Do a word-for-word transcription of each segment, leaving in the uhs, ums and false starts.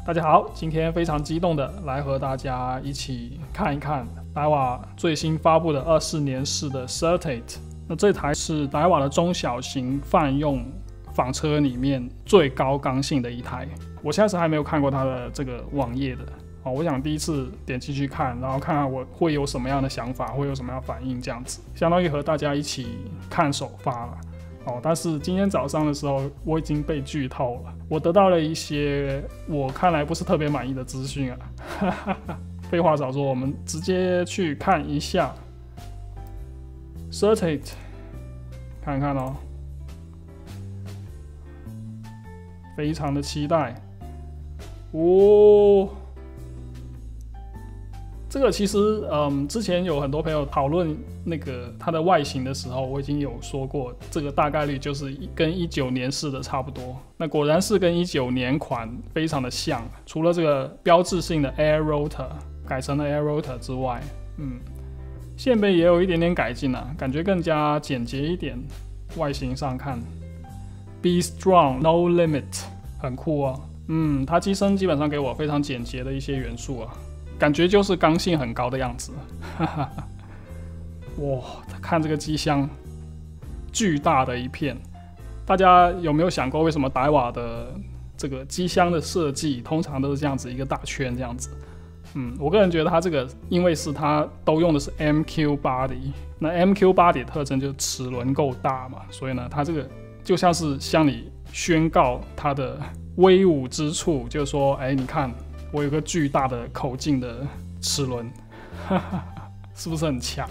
大家好，今天非常激动的来和大家一起看一看达瓦最新发布的二四年式的 Certate。那这台是达瓦的中小型泛用房车里面最高刚性的一台。我现在是还没有看过它的这个网页的哦，我想第一次点进去看，然后看看我会有什么样的想法，会有什么样的反应，这样子相当于和大家一起看首发了。哦，但是今天早上的时候，我已经被剧透了。我得到了一些我看来不是特别满意的资讯啊。废话少说，我们直接去看一下 Certate， 看看哦，非常的期待。哦，这个其实，嗯，之前有很多朋友讨论那个它的外形的时候，我已经有说过，这个大概率就是跟一九年式的差不多。那果然是跟一九年款非常的像，除了这个标志性的 Air Rotor 改成了 Air Rotor 之外，嗯，线背也有一点点改进啊，感觉更加简洁一点。外形上看 ，Be Strong No Limit 很酷哦。嗯，它机身基本上给我非常简洁的一些元素啊。感觉就是刚性很高的样子，哇！看这个机箱，巨大的一片。大家有没有想过，为什么达瓦的这个机箱的设计通常都是这样子一个大圈这样子？嗯，我个人觉得它这个，因为是它都用的是 M Q body， 那 M Q body 的特征就是齿轮够大嘛，所以呢，它这个就像是向你宣告它的威武之处，就是说，哎，你看。我有个巨大的口径的齿轮，是不是很强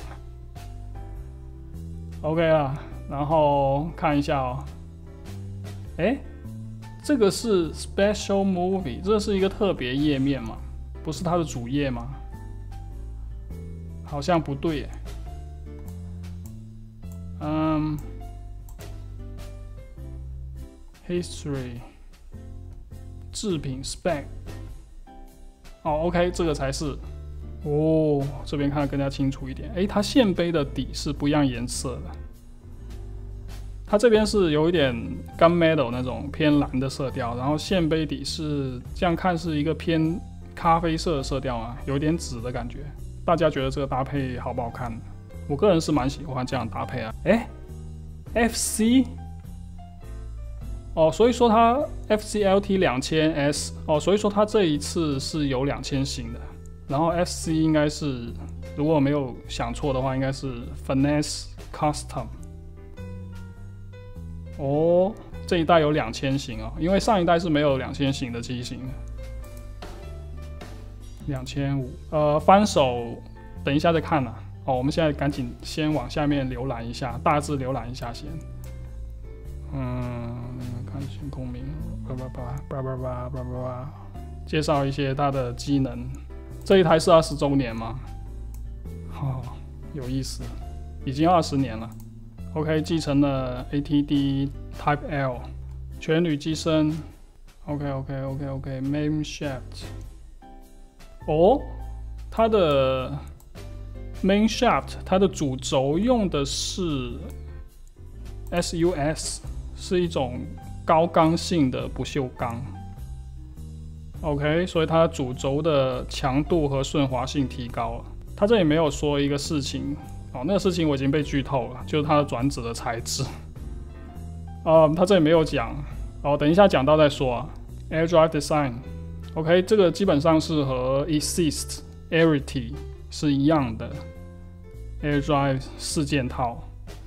？OK 啦，然后看一下哦，哎，这个是 Special Movie， 这是一个特别页面嘛？不是它的主页吗？好像不对耶。嗯 ，History， 制品 Spec。哦 ，OK， 这个才是哦，这边看得更加清楚一点。哎，它线杯的底是不一样颜色的，它这边是有一点 gunmetal 那种偏蓝的色调，然后线杯底是这样看是一个偏咖啡色的色调啊，有一点紫的感觉。大家觉得这个搭配好不好看？我个人是蛮喜欢这样搭配啊。哎 ，F C。哦，所以说它 F C L T 两千 S 哦，所以说它这一次是有两千型的，然后 F C 应该是，如果我没有想错的话，应该是 Finesse Custom。哦，这一代有两千型哦，因为上一代是没有两千型的机型的。两千五，呃，翻手，等一下再看啦。哦，我们现在赶紧先往下面浏览一下，大致浏览一下先。嗯。看星空明，叭叭叭叭叭叭叭叭，介绍一些它的机能。这一台是二十周年吗？哦，有意思，已经二十年了。OK， 继承了 A T D Type L， 全铝机身。OK OK OK OK，Main Shaft。哦，它的 Main Shaft， 它的主轴用的是 S U S， 是一种高刚性的不锈钢 ，OK， 所以它主轴的强度和顺滑性提高了。它这里没有说一个事情哦，那个事情我已经被剧透了，就是它的转子的材质。呃，它这里没有讲哦，等一下讲到再说啊。Air Drive Design，OK， 这个基本上是和 Exist Arity 是一样的 Air Drive 四件套，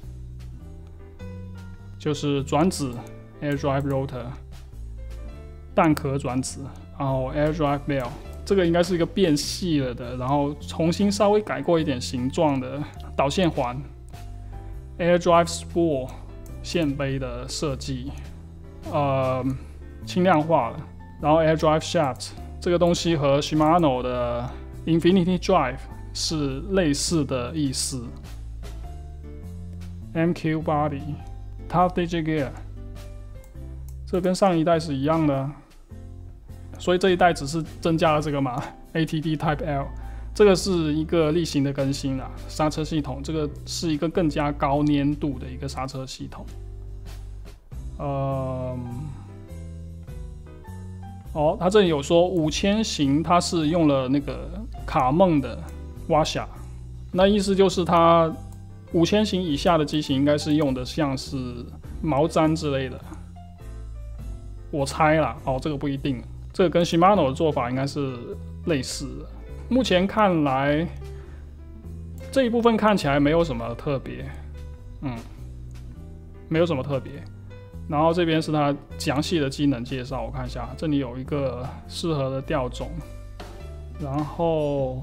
就是转子。Air Drive Rotor， 蛋壳转子，然后 Air Drive Bell， 这个应该是一个变细了的，然后重新稍微改过一点形状的导线环。Air Drive Spool 线杯的设计，呃，轻量化了。然后 Air Drive Shaft 这个东西和 Shimano 的 Infinity Drive 是类似的意思。M Q Body，Top Digit Gear。这跟上一代是一样的，所以这一代只是增加了这个嘛 A T D Type L， 这个是一个例行的更新啦。刹车系统这个是一个更加高粘度的一个刹车系统。呃， 哦，它这里有说五千型，它是用了那个卡梦的挖匣，那意思就是它五千型以下的机型应该是用的像是毛毡之类的，我猜啦。哦，这个不一定，这个跟 Shimano 的做法应该是类似的。目前看来，这一部分看起来没有什么特别，嗯，没有什么特别。然后这边是它详细的机能介绍，我看一下，这里有一个适合的吊种，然后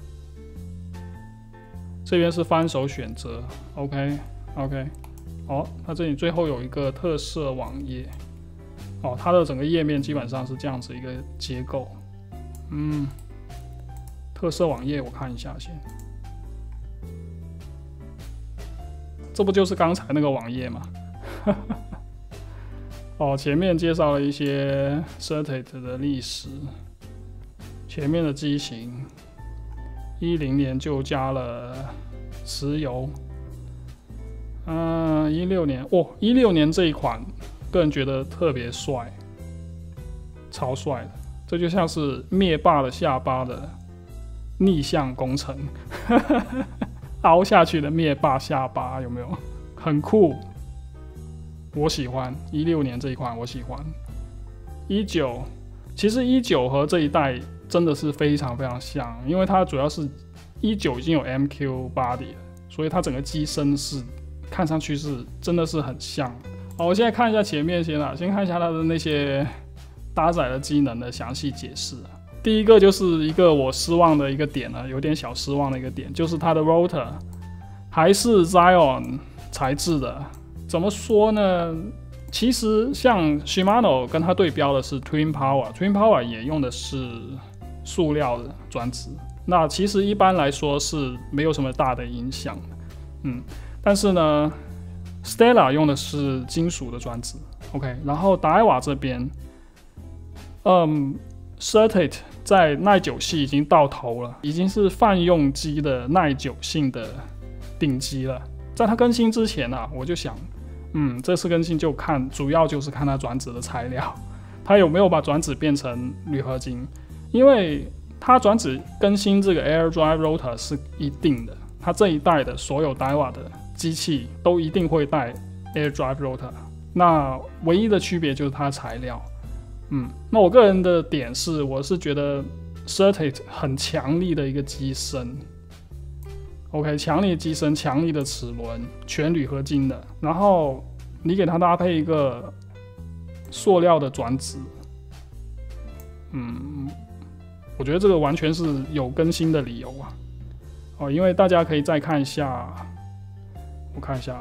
这边是翻手选择 ，OK OK， 哦，它这里最后有一个特色网页，哦，它的整个页面基本上是这样子一个结构，嗯，特色网页我看一下先，这不就是刚才那个网页吗？哦，前面介绍了一些 Certate 的历史，前面的机型，一零年就加了石油，嗯，一六年，哦，一六年这一款，个人觉得特别帅，超帅的，这就像是灭霸的下巴的逆向工程，凹下去的灭霸下巴有没有？很酷。我喜欢一六年这一款，我喜欢一九，其实一九和这一代真的是非常非常像，因为它主要是一九已经有 M Q body 了，所以它整个机身是看上去是真的是很像。好，我现在看一下前面先啦，先看一下它的那些搭载的机能的详细解释。第一个就是一个我失望的一个点了，有点小失望的一个点，就是它的 rotor 还是 Zion 材质的。怎么说呢？其实像 Shimano 跟它对标的是 Twin Power，Twin Power 也用的是塑料的转子。那其实一般来说是没有什么大的影响的，嗯。但是呢 ，Stella 用的是金属的转子 ，OK。然后达埃瓦这边，嗯 ，Certate 在耐久系已经到头了，已经是泛用机的耐久性的顶级了。在它更新之前啊，我就想。嗯，这次更新就看，主要就是看它转子的材料，它有没有把转子变成铝合金，因为它转子更新这个 Air Drive Rotor 是一定的，它这一代的所有 Daiwa 的机器都一定会带 Air Drive Rotor， 那唯一的区别就是它的材料。嗯，那我个人的点是，我是觉得 Certate 很强力的一个机身。OK， 强力的机身，强力的齿轮，全铝合金的，然后你给它搭配一个塑料的转子，嗯，我觉得这个完全是有更新的理由啊。哦，因为大家可以再看一下，我看一下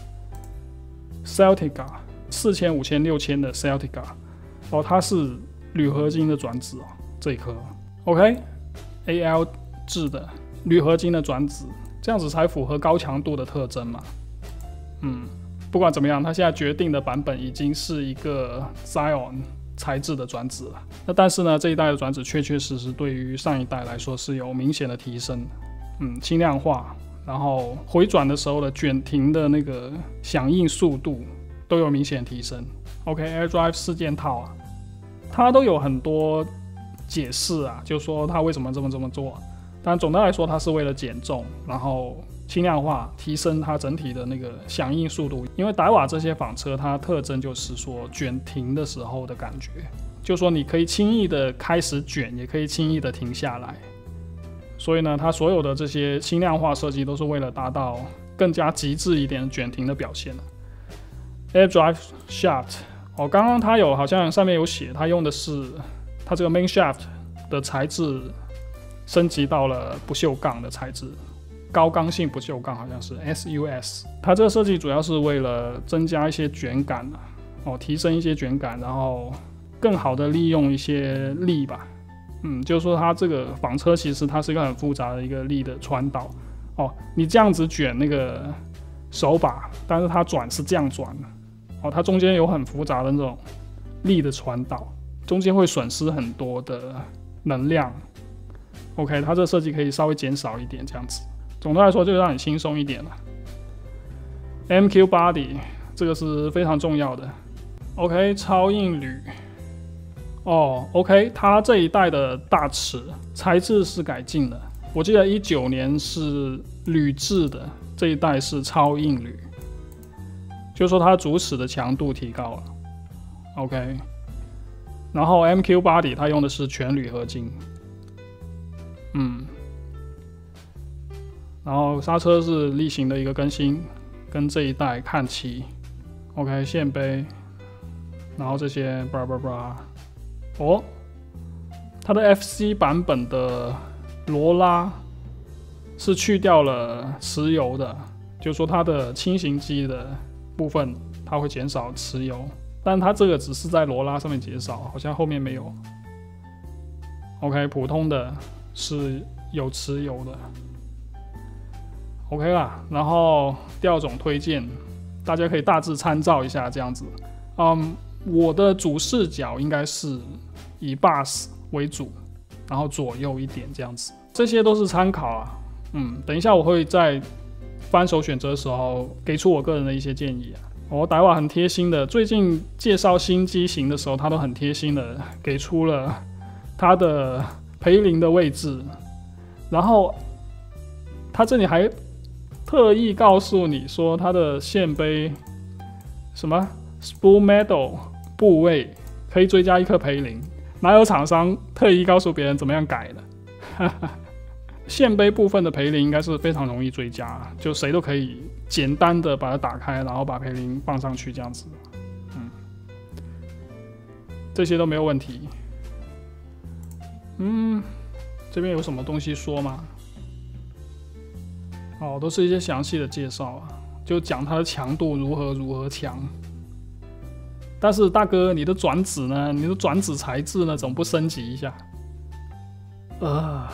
Celtica 四千、五千、六千的 Celtica， 哦，它是铝合金的转子哦，这一颗 OK，A L 制的铝合金的转子。这样子才符合高强度的特征嘛。嗯，不管怎么样，它现在决定的版本已经是一个 Zion 材质的转子了。那但是呢，这一代的转子确确实实对于上一代来说是有明显的提升。嗯，轻量化，然后回转的时候的卷停的那个响应速度都有明显提升。OK，Air Drive 四件套啊，它都有很多解释啊，就说它为什么这么这么做。但总的来说，它是为了减重，然后轻量化，提升它整体的那个响应速度。因为达瓦这些纺车，它特征就是说卷停的时候的感觉，就说你可以轻易的开始卷，也可以轻易的停下来。所以呢，它所有的这些轻量化设计都是为了达到更加极致一点的卷停的表现。Air Drive Shaft， 哦，刚刚它有好像上面有写，它用的是它这个 Main Shaft 的材质。升级到了不锈钢的材质，高刚性不锈钢好像是 S U S。它这个设计主要是为了增加一些卷感啊，哦，提升一些卷感，然后更好的利用一些力吧。嗯，就是说它这个纺车其实它是一个很复杂的一个力的传导。哦，你这样子卷那个手把，但是它转是这样转的。哦，它中间有很复杂的那种力的传导，中间会损失很多的能量。OK， 它这个设计可以稍微减少一点，这样子。总的来说，就让你轻松一点了。M Q body 这个是非常重要的。OK， 超硬铝哦 ，OK， 它这一代的大齿材质是改进的，我记得一九年是铝制的，这一代是超硬铝，就是说它主齿的强度提高了。OK， 然后 M Q Body 它用的是全铝合金，嗯，然后刹车是例行的一个更新，跟这一代看齐。OK， 线杯，然后这些 blah blah blah， 哦，它的 F C 版本的罗拉是去掉了持油的，就是说它的轻型机的部分它会减少持油，但它这个只是在罗拉上面减少，好像后面没有。OK， 普通的是有持油的。OK 啦，然后调种推荐，大家可以大致参照一下这样子。嗯，我的主视角应该是以 bus 为主，然后左右一点这样子，这些都是参考啊。嗯，等一下我会在翻手选择的时候给出我个人的一些建议啊。哦，傣瓦很贴心的，最近介绍新机型的时候，他都很贴心的给出了它的培林的位置，然后他这里还特意告诉你说它的线杯什么 spool metal 部位可以追加一颗培林，哪有厂商特意告诉别人怎么样改的？线杯部分的培林应该是非常容易追加，就谁都可以简单的把它打开，然后把培林放上去这样子。嗯，这些都没有问题。嗯，这边有什么东西说吗？哦，都是一些详细的介绍啊，就讲它的强度如何如何强。但是大哥，你的转子呢？你的转子材质呢？怎么不升级一下？呃，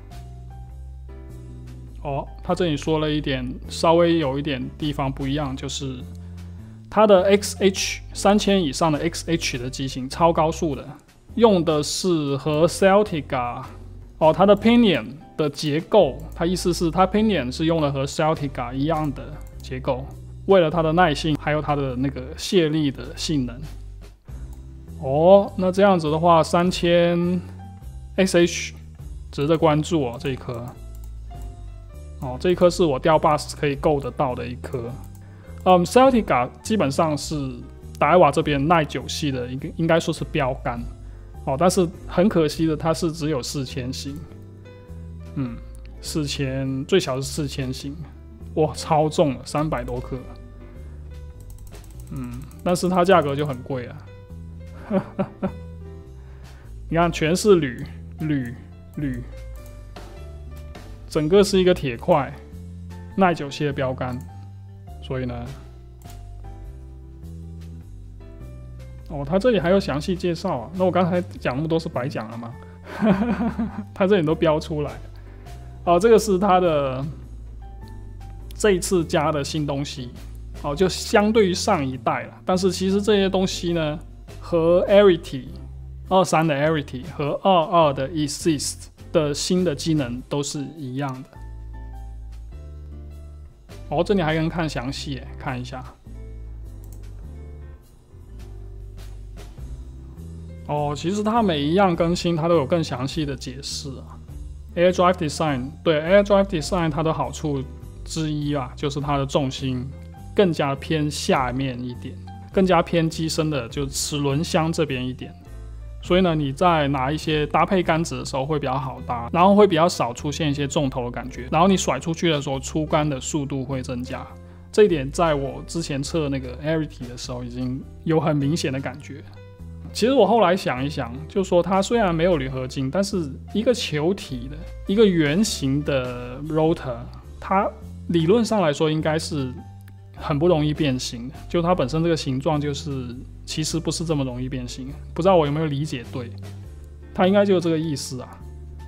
哦，他这里说了一点，稍微有一点地方不一样，就是它的 X H 三千以上的 X H 的机型，超高速的，用的是和 Celtica 哦，它的 pinion 的结构，它意思是它 pinion 是用了和 Celtica 一样的结构，为了它的耐性，还有它的那个卸力的性能。哦，那这样子的话，三千 X H 值得关注哦，这一颗。哦，这一颗是我吊 bus 可以够得到的一颗。嗯 ，Celtica 基本上是傣瓦这边耐久系的一个，应该说是标杆。哦，但是很可惜的，它是只有四千型。嗯，四千最小是四千型，哇，超重了，三百多克。嗯，但是它价格就很贵啊。你看，全是铝铝铝，整个是一个铁块，耐久系的标杆。所以呢，哦，它这里还有详细介绍啊。那我刚才讲那么多是白讲了吗？它这里都标出来。哦，这个是它的这一次加的新东西。哦，就相对于上一代了。但是其实这些东西呢，和 Arity 二三的 Arity 和二二的 Exist 的新的机能都是一样的。哦，这里还能看详细，看一下。哦，其实它每一样更新，它都有更详细的解释啊。Air Drive Design 对 Air Drive Design 它的好处之一啊，就是它的重心更加偏下面一点，更加偏机身的，就齿轮箱这边一点。所以呢，你在拿一些搭配杆子的时候会比较好搭，然后会比较少出现一些重头的感觉，然后你甩出去的时候出杆的速度会增加。这一点在我之前测那个 Arity 的时候已经有很明显的感觉。其实我后来想一想，就说它虽然没有铝合金，但是一个球体的一个圆形的 rotor， 它理论上来说应该是很不容易变形的，就它本身这个形状就是其实不是这么容易变形，不知道我有没有理解对？它应该就是这个意思啊。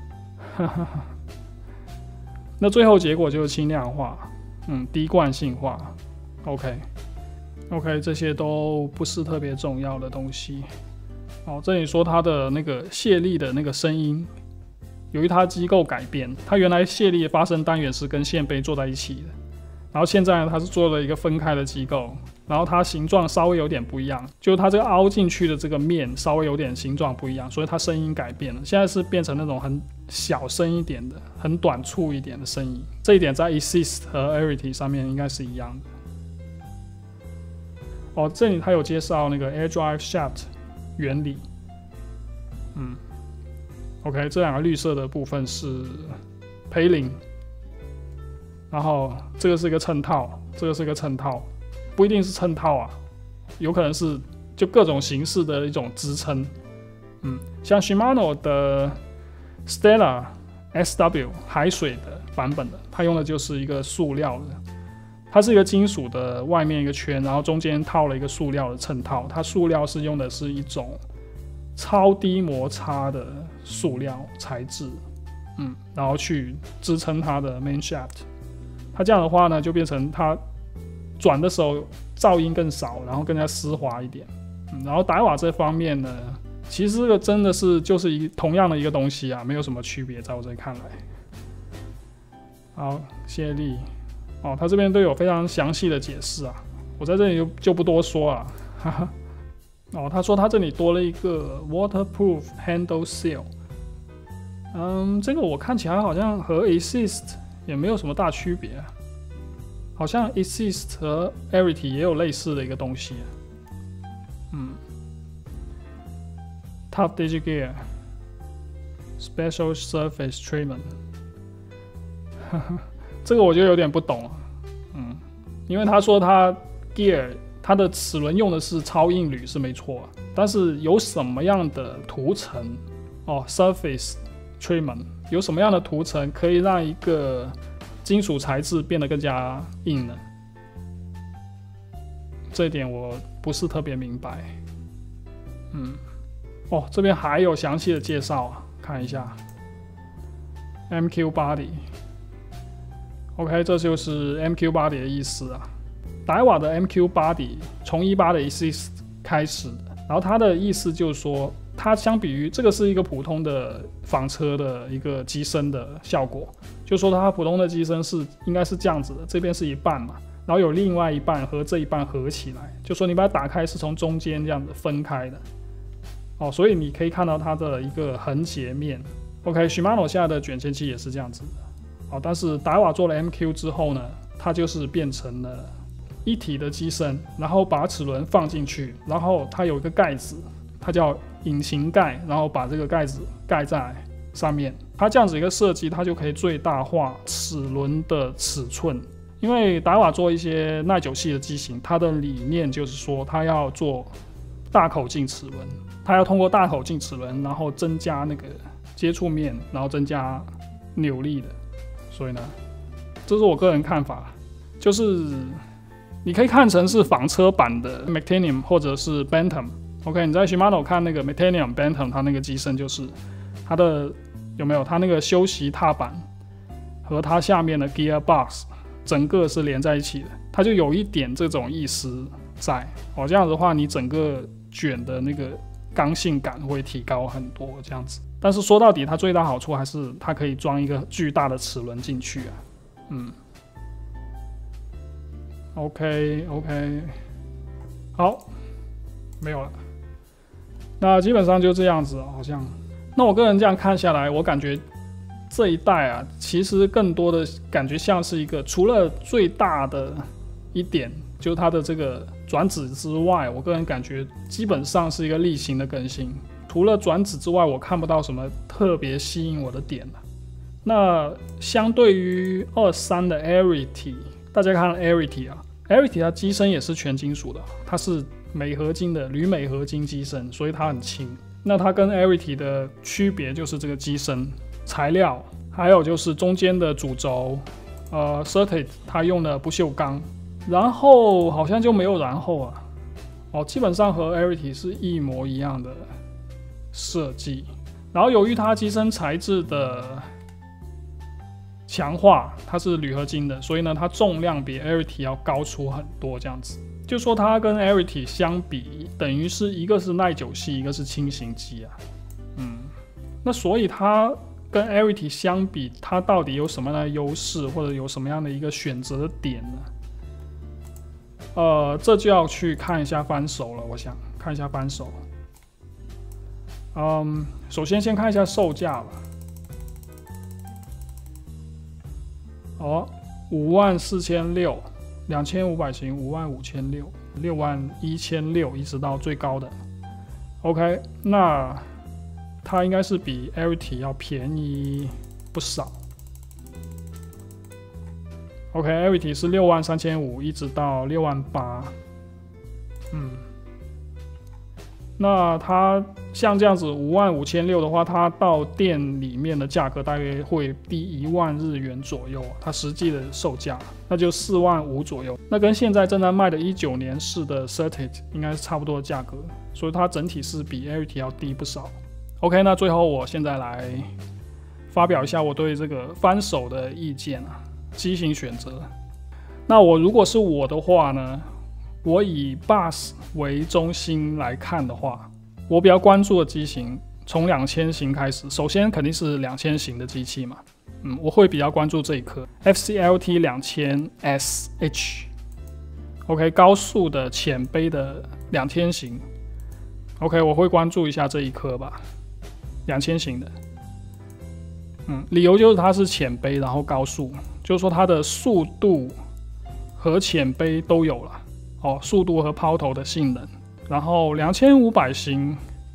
那最后结果就是轻量化，嗯，低惯性化。OK，OK，、OK OK, 这些都不是特别重要的东西。哦，这里说它的那个卸力的那个声音，由于它机构改变，它原来卸力的发声单元是跟线杯做在一起的。然后现在呢，它是做了一个分开的机构， 然后它形状稍微有点不一样，就是它这个凹进去的这个面稍微有点形状不一样，所以它声音改变了，现在是变成那种很小声一点的、很短促一点的声音。这一点在 Exist 和 Arity 上面应该是一样的。哦，这里它有介绍那个 Air Drive Shaft 原理。嗯 ，OK， 这两个绿色的部分是培林，然后这个是一个衬套，这个是一个衬套。不一定是衬套啊，有可能是就各种形式的一种支撑。嗯，像 Shimano 的 Stella S W 海水的版本的，它用的就是一个塑料的，它是一个金属的外面一个圈，然后中间套了一个塑料的衬套。它塑料是用的是一种超低摩擦的塑料材质，嗯，然后去支撑它的 main shaft。它这样的话呢，就变成它转的时候噪音更少，然后更加丝滑一点。嗯、然后达瓦这方面呢，其实这个真的是就是一同样的一个东西啊，没有什么区别，在我这里看来。好，谢力哦，他这边都有非常详细的解释啊，我在这里 就, 就不多说了。哈哈。哦，他说他这里多了一个 waterproof handle seal。嗯，这个我看起来好像和 Exist 也没有什么大区别、啊。好像 Exist 和 Arity 也有类似的一个东西、啊。嗯 ，Tough Digi Gear Special Surface Treatment 这个我就有点不懂了。嗯，因为他说他 Gear 它的齿轮用的是超硬铝是没错、啊，但是有什么样的涂层哦 Surface Treatment 有什么样的涂层可以让一个金属材质变得更加硬呢？这一点我不是特别明白。嗯，哦，这边还有详细的介绍啊，看一下 M Q Body。OK， 这就是 M Q Body 的意思啊。达瓦的 M Q Body 从一八的 Exist 开始的，然后它的意思就是说，它相比于这个是一个普通的纺车的一个机身的效果。就说它普通的机身是应该是这样子的，这边是一半嘛，然后有另外一半和这一半合起来，就说你把它打开是从中间这样子分开的，哦，所以你可以看到它的一个横截面。OK，Shimano 现在的卷线器也是这样子的，哦，但是达瓦做了 M Q 之后呢，它就是变成了一体的机身，然后把齿轮放进去，然后它有一个盖子，它叫引擎盖，然后把这个盖子盖在上面。它这样子一个设计，它就可以最大化齿轮的尺寸。因为达瓦做一些耐久系的机型，它的理念就是说，它要做大口径齿轮，它要通过大口径齿轮，然后增加那个接触面，然后增加扭力的。所以呢，这是我个人看法，就是你可以看成是纺车版的 Meitanium 或者是 Bantam。OK， 你在 Shimano 看那个 Meitanium、Bantam， 它那个机身就是它的有没有它那个休息踏板和它下面的 Gearbox 整个是连在一起的，它就有一点这种意思在。哦，这样子的话，你整个卷的那个刚性感会提高很多，这样子。但是说到底，它最大好处还是它可以装一个巨大的齿轮进去啊。嗯。OK OK， 好，没有了。那基本上就这样子，好像。那我个人这样看下来，我感觉这一代啊，其实更多的感觉像是一个，除了最大的一点就是它的这个转子之外，我个人感觉基本上是一个例行的更新。除了转子之外，我看不到什么特别吸引我的点了。那相对于二三的 Arity， 大家看 Arity 啊 ，Arity 它机身也是全金属的，它是镁合金的铝镁合金机身，所以它很轻。那它跟 Arity 的区别就是这个机身材料，还有就是中间的主轴，呃 ，Certate 它用的不锈钢，然后好像就没有然后啊，哦，基本上和 Arity 是一模一样的设计。然后由于它机身材质的强化，它是铝合金的，所以呢，它重量比 Arity 要高出很多，这样子。就说它跟 Arity 相比，等于是一个是耐久系，一个是轻型机啊。嗯，那所以它跟 Arity 相比，它到底有什么样的优势，或者有什么样的一个选择的点呢？ 呃，这就要去看一下翻手了，我想看一下翻手。嗯，首先先看一下售价吧。哦，五万四千六，两千五百型，五万五千六，六万一千六，一直到最高的。OK， 那它应该是比 Arity 要便宜不少。OK，Arity 是六万三千五，一直到六万八。嗯，那它像这样子五万五千六的话，它到店里面的价格大约会低一万日元左右，它实际的售价那就四万五左右。那跟现在正在卖的一九年式的 Certate 应该是差不多的价格，所以它整体是比 Arity 要低不少。OK， 那最后我现在来发表一下我对这个翻手的意见啊。机型选择，那我如果是我的话呢，我以 bus 为中心来看的话，我比较关注的机型从两千型开始，首先肯定是两千型的机器嘛，嗯，我会比较关注这一颗 F C L T 两千 S H，OK， 高速的浅杯的两千型 ，OK， 我会关注一下这一颗吧，两千型的。嗯，理由就是它是浅杯，然后高速，就是说它的速度和浅杯都有了哦，速度和抛投的性能。然后两千五百型，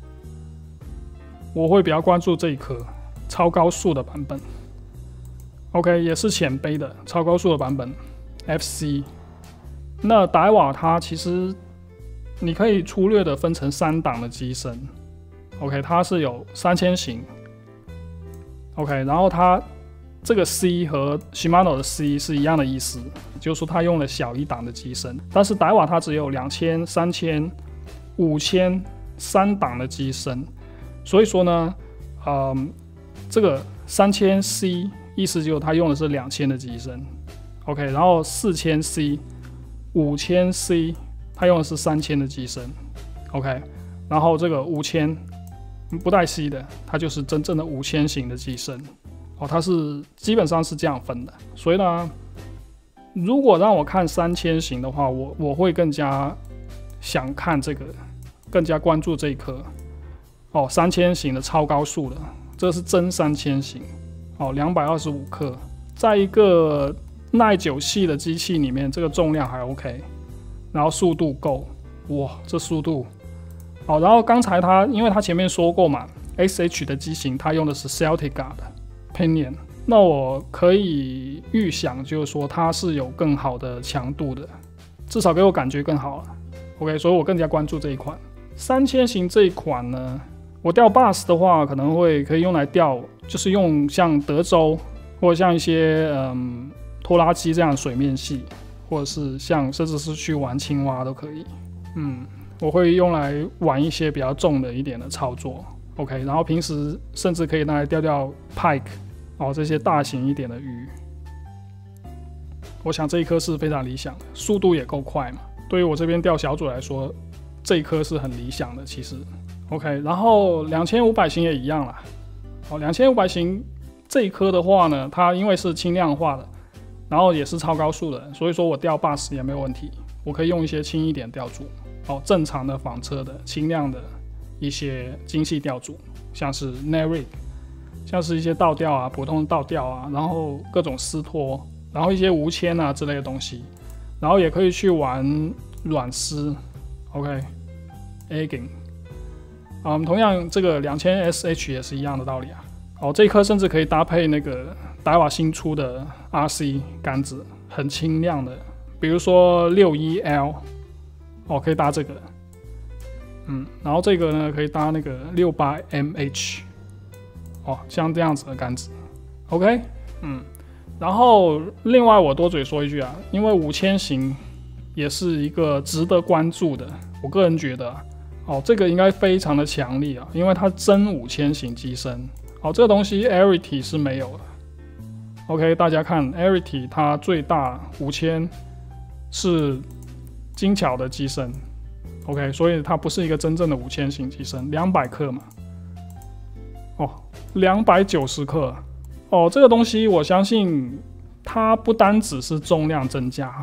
我会比较关注这一颗超高速的版本。OK， 也是浅杯的超高速的版本 F C。那达瓦它其实你可以粗略的分成三档的机身。OK， 它是有三千型。OK， 然后它这个 C 和 Shimano 的 C 是一样的意思，就是说它用了小一档的机身，但是达瓦它只有两千、三千、五千三档的机身，所以说呢，嗯，这个三千 C 意思就是它用的是两千的机身 ，OK， 然后四千 C、五千 C 它用的是三千的机身 ，OK， 然后这个五千。不带 C 的，它就是真正的五千型的机身哦，它是基本上是这样分的。所以呢，如果让我看三千型的话，我我会更加想看这个，更加关注这一颗哦，三千型的超高速的，这是真三千型哦，两百二十五克，在一个耐久系的机器里面，这个重量还 OK， 然后速度够，哇，这速度。好，然后刚才它，因为它前面说过嘛 ，S H 的机型它用的是 Celtica 的 Pinion， 那我可以预想，就是说它是有更好的强度的，至少给我感觉更好了。OK， 所以我更加关注这一款三千型这一款呢，我钓 bus 的话，可能会可以用来钓，就是用像德州或者像一些嗯拖拉机这样的水面系，或者是像甚至是去玩青蛙都可以，嗯。我会用来玩一些比较重的一点的操作 ，OK， 然后平时甚至可以拿来钓钓 pike 哦这些大型一点的鱼。我想这一颗是非常理想的，速度也够快嘛。对于我这边钓小组来说，这一颗是很理想的，其实 OK。然后两千五百型也一样啦，哦，两千五百型这一颗的话呢，它因为是轻量化的，然后也是超高速的，所以说我钓 bus 也没有问题，我可以用一些轻一点钓组。哦，正常的纺车的轻量的一些精细钓组，像是 net rig， 像是一些倒钓啊，普通的倒钓啊，然后各种丝拖，然后一些无铅啊之类的东西，然后也可以去玩软丝 ，OK，egging， 嗯，同样这个两千 S H 也是一样的道理啊。哦，这一颗甚至可以搭配那个达瓦新出的 R C 杆子，很轻量的，比如说六一 L。哦，可以搭这个，嗯，然后这个呢可以搭那个六八 M H， 哦，像这样子的杆子 ，OK， 嗯，然后另外我多嘴说一句啊，因为五千型也是一个值得关注的，我个人觉得、啊，哦，这个应该非常的强力啊，因为它真五千型机身，哦，这个东西 Arity 是没有的 ，OK， 大家看 Arity 它最大五千是。精巧的机身 ，OK， 所以它不是一个真正的五千型机身，两百克嘛，哦，两百九十克，哦，这个东西我相信它不单只是重量增加，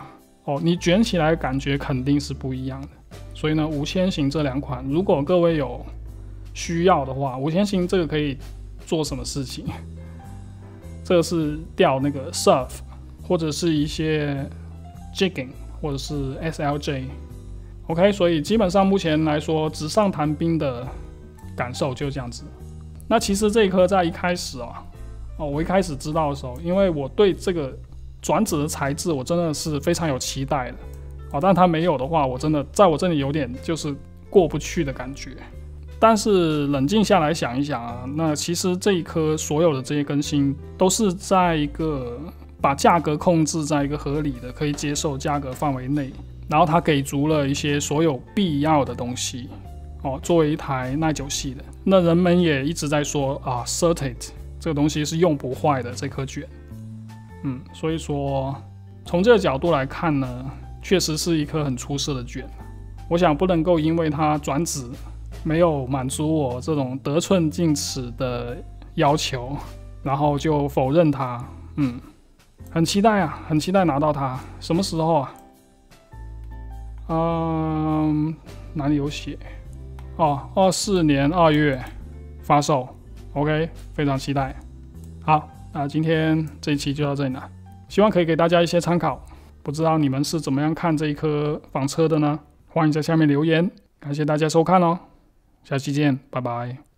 哦，你卷起来感觉肯定是不一样的。所以呢，五千型这两款，如果各位有需要的话，五千型这个可以做什么事情？这个是钓那个 surf， 或者是一些 jigging， 或者是 S L J。OK， 所以基本上目前来说，纸上谈兵的感受就这样子。那其实这一颗在一开始啊，哦，我一开始知道的时候，因为我对这个转子的材质，我真的是非常有期待的。哦，但它没有的话，我真的在我这里有点就是过不去的感觉。但是冷静下来想一想啊，那其实这一颗所有的这些更新都是在一个把价格控制在一个合理的可以接受价格范围内，然后它给足了一些所有必要的东西。哦，作为一台耐久系的，那人们也一直在说啊 ，Certate 这个东西是用不坏的这颗卷。嗯，所以说从这个角度来看呢，确实是一颗很出色的卷。我想不能够因为它转子没有满足我这种得寸进尺的要求，然后就否认它。嗯，很期待啊，很期待拿到它。什么时候啊？嗯，哪里有写？哦，二四年二月发售。OK， 非常期待。好，那今天这一期就到这里了，希望可以给大家一些参考。不知道你们是怎么样看这一颗房车的呢？欢迎在下面留言。感谢大家收看哦，下期见，拜拜。